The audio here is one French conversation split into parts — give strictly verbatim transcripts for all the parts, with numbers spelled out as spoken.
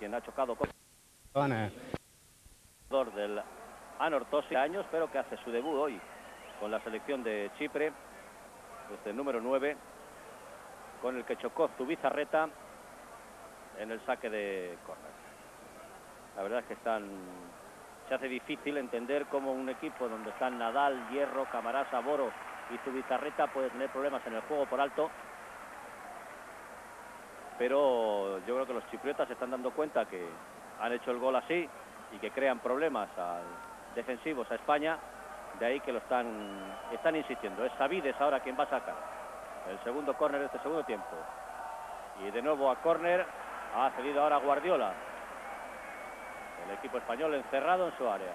quien ha chocado con Ana. el del Anorthosis años, pero que hace su debut hoy con la selección de Chipre, desde el número nueve, con el que chocó Zubizarreta en el saque de córner. La verdad es que están, se hace difícil entender cómo un equipo donde están Nadal, Hierro, Camarasa, Boro y Zubizarreta puede tener problemas en el juego por alto. Pero yo creo que los chipriotas se están dando cuenta que han hecho el gol así y que crean problemas al, defensivos a España. De ahí que lo están, están insistiendo. Es Savides ahora quien va a sacar el segundo córner de este segundo tiempo. Y de nuevo a córner. Ha cedido ahora Guardiola. El equipo español encerrado en su área.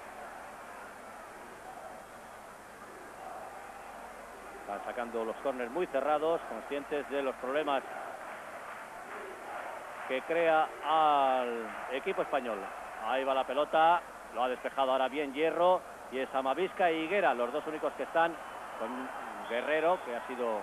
Están sacando los córners muy cerrados, conscientes de los problemas que crea al equipo español. Ahí va la pelota, lo ha despejado ahora bien Hierro, y es Amavisca y Higuera, los dos únicos que están, con Guerrero, que ha sido...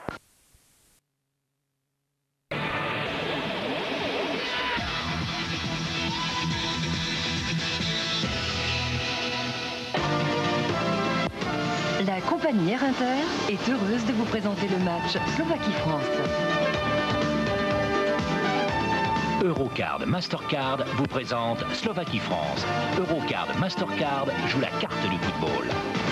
La compagnie Air Inter est heureuse de vous présenter le match Slovaquie-France. Eurocard Mastercard vous présente Slovaquie-France. Eurocard Mastercard joue la carte du football.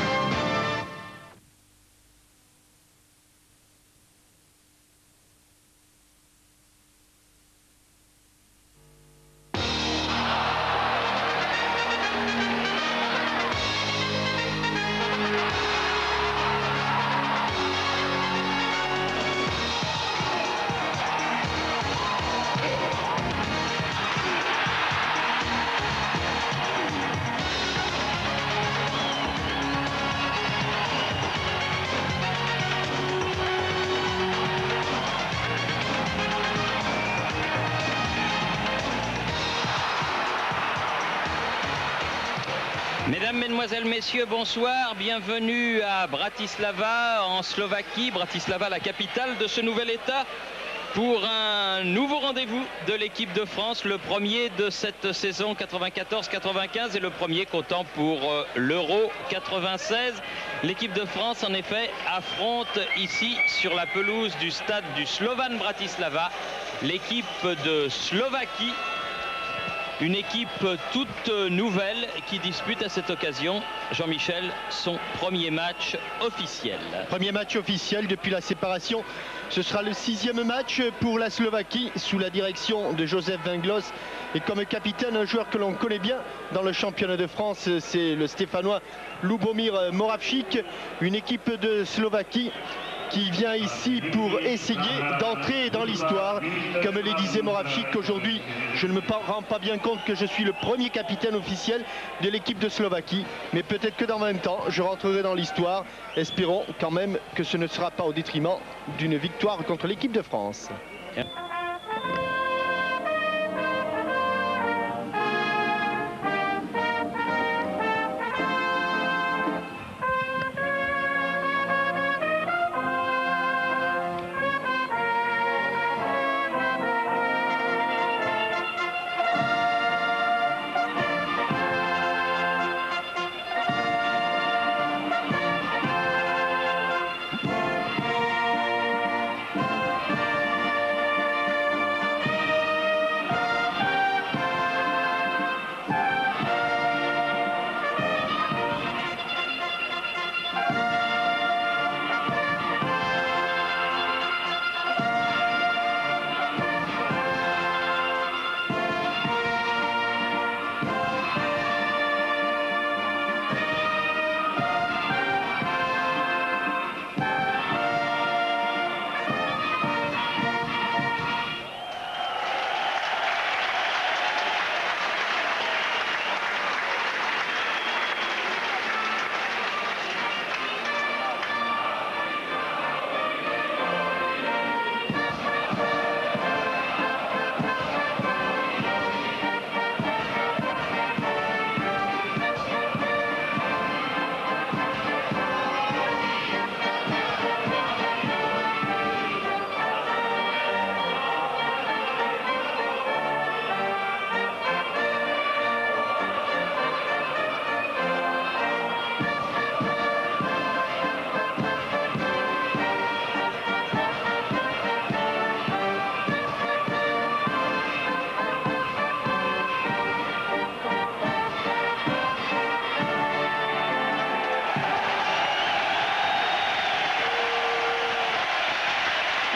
Mesdames, Mesdemoiselles, Messieurs, bonsoir. Bienvenue à Bratislava, en Slovaquie. Bratislava, la capitale de ce nouvel État, pour un nouveau rendez-vous de l'équipe de France, le premier de cette saison quatre-vingt-quatorze quatre-vingt-quinze et le premier comptant pour l'Euro quatre-vingt-seize. L'équipe de France, en effet, affronte ici, sur la pelouse du stade du Slovan Bratislava, l'équipe de Slovaquie. Une équipe toute nouvelle qui dispute à cette occasion, Jean-Michel, son premier match officiel. Premier match officiel depuis la séparation. Ce sera le sixième match pour la Slovaquie sous la direction de Joseph Venglos. Et comme capitaine, un joueur que l'on connaît bien dans le championnat de France, c'est le Stéphanois Lubomir Moravchik. Une équipe de Slovaquie qui vient ici pour essayer d'entrer dans l'histoire. Comme le disait Moravchik, aujourd'hui, je ne me rends pas bien compte que je suis le premier capitaine officiel de l'équipe de Slovaquie. Mais peut-être que dans vingt ans, je rentrerai dans l'histoire. Espérons quand même que ce ne sera pas au détriment d'une victoire contre l'équipe de France.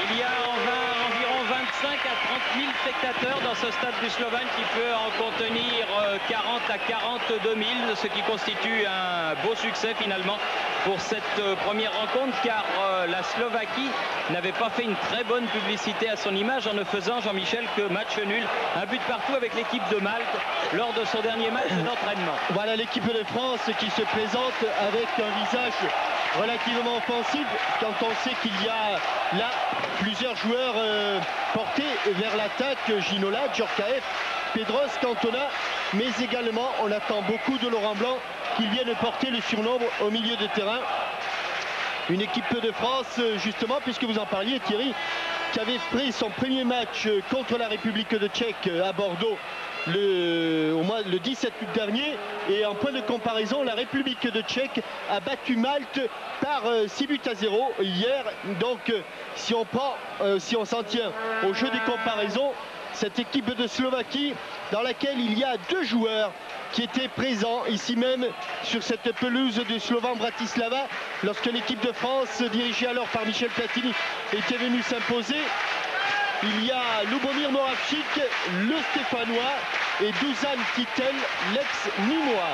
Il y a environ vingt-cinq à trente mille spectateurs dans ce stade du Slovan qui peut en contenir quarante à quarante-deux mille, ce qui constitue un beau succès finalement pour cette première rencontre, car la Slovaquie n'avait pas fait une très bonne publicité à son image en ne faisant, Jean-Michel, que match nul, un but partout avec l'équipe de Malte lors de son dernier match d'entraînement. Voilà l'équipe de France qui se présente avec un visage relativement offensif quand on sait qu'il y a là plusieurs joueurs euh, portés vers l'attaque, Ginola, Djorkaeff, Pedros, Cantona, mais également on attend beaucoup de Laurent Blanc qu'il vienne porter le surnombre au milieu de terrain. Une équipe de France, justement, puisque vous en parliez, Thierry, qui avait pris son premier match contre la République de Tchèque à Bordeaux le, au mois, le dix-sept août dernier. Et en point de comparaison, la République de Tchèque a battu Malte par six buts à zéro hier. Donc, si on prend, euh, si on s'en tient au jeu des comparaisons, cette équipe de Slovaquie, dans laquelle il y a deux joueurs qui étaient présents ici même sur cette pelouse du Slovan Bratislava lorsque l'équipe de France, dirigée alors par Michel Platini, était venue s'imposer. Il y a Lubomir Moravčík, le Stéphanois, et Dusan Titel, l'ex-Nîmois.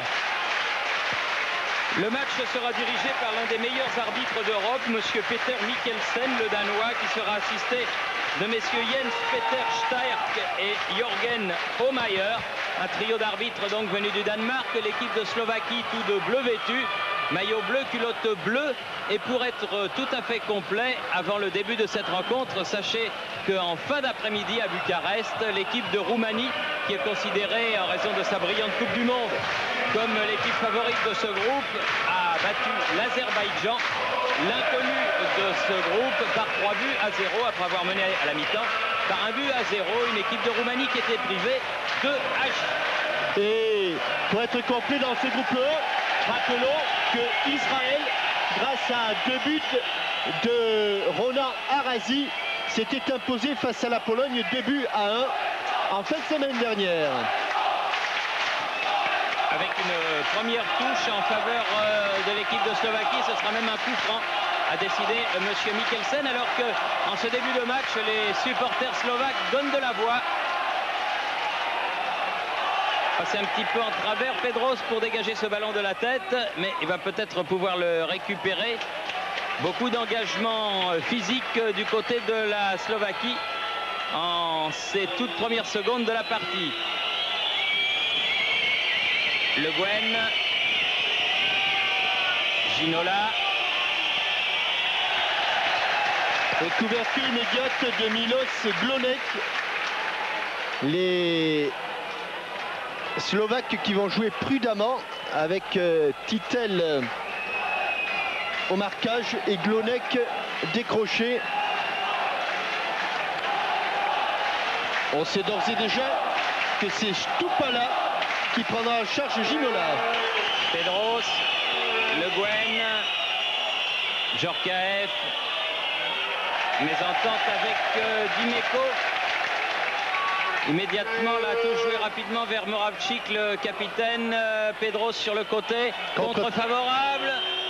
Le match sera dirigé par l'un des meilleurs arbitres d'Europe, monsieur Peter Mikkelsen, le Danois, qui sera assisté de messieurs Jens Peter Stærk et Jørgen Hohmeier. Un trio d'arbitres donc venu du Danemark, l'équipe de Slovaquie tout de bleu vêtu, maillot bleu, culotte bleue. Et pour être tout à fait complet, avant le début de cette rencontre, sachez qu'en fin d'après-midi à Bucarest, l'équipe de Roumanie, qui est considérée en raison de sa brillante Coupe du Monde comme l'équipe favorite de ce groupe, a battu l'Azerbaïdjan, l'inconnu de ce groupe, par trois buts à zéro après avoir mené à la mi-temps par un but à zéro, une équipe de Roumanie qui était privée de H. Et pour être complet dans ce groupe un, rappelons que Israël, grâce à deux buts de Ronan Arazi, s'était imposé face à la Pologne deux buts à un en fin de semaine dernière. Avec une première touche en faveur de l'équipe de Slovaquie, ce sera même un coup franc, a décidé monsieur Mikkelsen, alors que en ce début de match, les supporters slovaques donnent de la voix. Passer un petit peu en travers, Pedros pour dégager ce ballon de la tête, mais il va peut-être pouvoir le récupérer. Beaucoup d'engagement physique du côté de la Slovaquie en ces toutes premières secondes de la partie. Le Guen, Ginola. Et couverture immédiate de Milos Glonek. Les Slovaques qui vont jouer prudemment avec euh, Titel euh, au marquage et Glonek décroché. On sait d'ores et déjà que c'est Stupala qui prendra en charge Ginola. Pedros, Le Guen, Djorkaeff, mésentente avec euh, Dimeco. Immédiatement, la touche jouée rapidement vers Moravčík, le capitaine. euh, Pedros sur le côté, contre, contre favorable.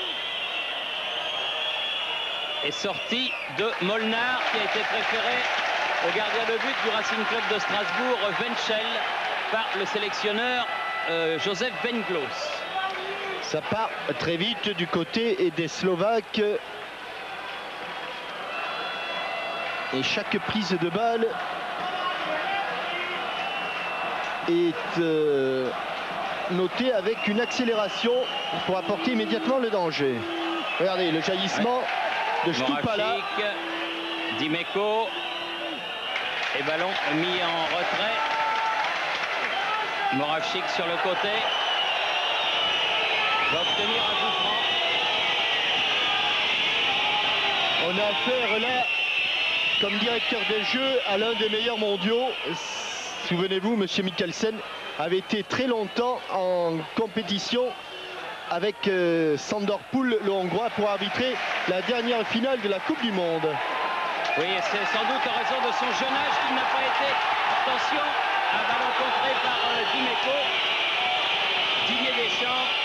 Et sortie de Molnar qui a été préféré au gardien de but du Racing Club de Strasbourg, Wenchel, par le sélectionneur euh, Josef Venglos. Ça part très vite du côté des Slovaques. Et chaque prise de balle est euh, notée avec une accélération pour apporter immédiatement le danger. Regardez le jaillissement ouais. de Stupala. Dimeco. Et ballon mis en retrait. Moravčík sur le côté. Va obtenir un coup franc. On a affaire là, comme directeur des jeux, à l'un des meilleurs mondiaux. Souvenez-vous, monsieur Mikkelsen avait été très longtemps en compétition avec euh, Sandor Poul, le Hongrois, pour arbitrer la dernière finale de la Coupe du Monde. Oui, c'est sans doute en raison de son jeune âge qu'il n'a pas été. Attention, un ballon contré par euh, Dimeco. Didier Deschamps